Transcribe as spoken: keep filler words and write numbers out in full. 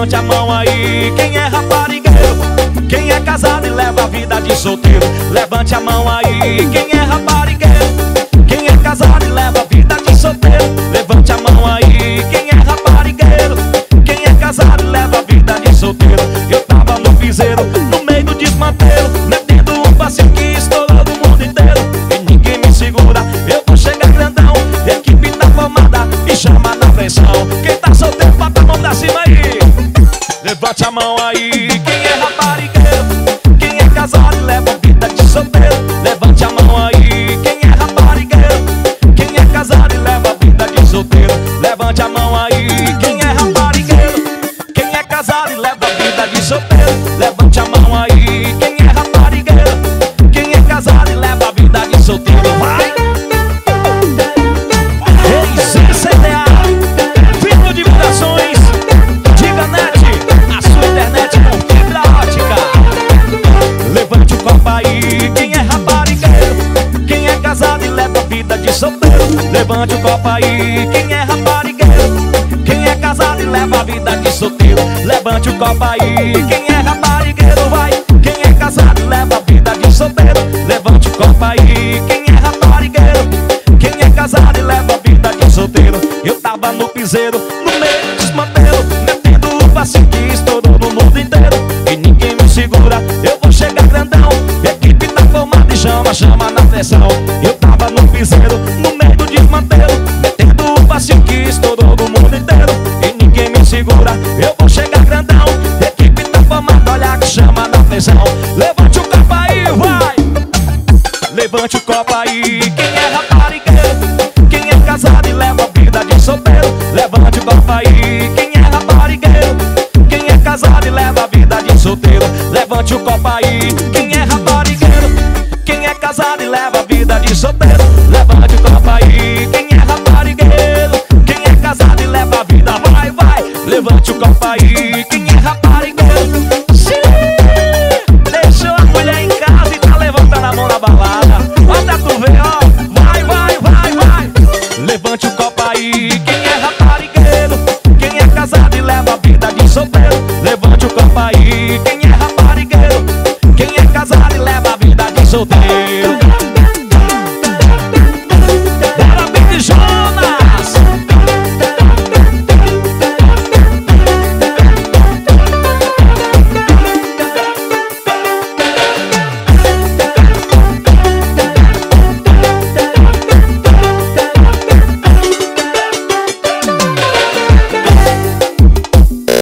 levante a mão aí. Quem é raparigueiro? Quem é casado e leva a vida de solteiro? Levante a mão aí. Quem é raparigueiro? Quem é casado e leva a vida de solteiro? Levante a mão aí. Quem é raparigueiro? Quem é casado e leva a vida de solteiro? Eu tava no piseiro, no meio do desmantelo, metendo um passinho que estourou do mundo inteiro. E ninguém me segura, eu vou chegar grandão. Equipe tá formada e chama na pressão. Quem tá solteiro, bota a mão pra cima aí. Levante a mão aí. Quem é raparigueiro? Quem é casado e leva a vida de solteiro? Levante a mão aí. Quem é raparigueiro? Quem é casado e leva a vida de solteiro? Levante a mão aí. Quem é raparigueiro? Quem é casado e leva a vida de solteiro? Levante a mão aí. Quem é raparigueiro? Quem é casado e leva a vida de solteiro? Vai! Ei, C D A, Firmo Divulgações, Diga Net, a sua internet com fibra ótica. Levante o copo aí. Quem é raparigueiro? Quem é casado e leva a vida de solteiro? Levante o copo aí. Quem é raparigueiro? Quem é casado e leva a vida de solteiro? Levante o copo aí. Quem é raparigueiro, vai? Quem é casado e leva a vida de solteiro? Levante o copo aí. Quem é raparigueiro? Quem é casado e leva a vida de solteiro? Eu tava no piseiro, no meio do desmantelo, metendo o passinho que estourou no mundo inteiro. E ninguém me segura, eu vou chegar grandão. Equipe tá formada e chama, chama na pressão. Eu tava no piseiro, no meio do desmantelo, metendo o passinho que estourou no mundo inteiro. E ninguém me segura, eu vou chegar grandão. Equipe tá formada, olha que chama na pressão. Levante o copo aí, vai! Levante o copo aí. Quem é raparigueiro? Quem é casado e leva a vida de solteiro? Levante o copo aí. Quem é raparigueiro? Quem é casado e leva a vida de solteiro? Levante o copo aí.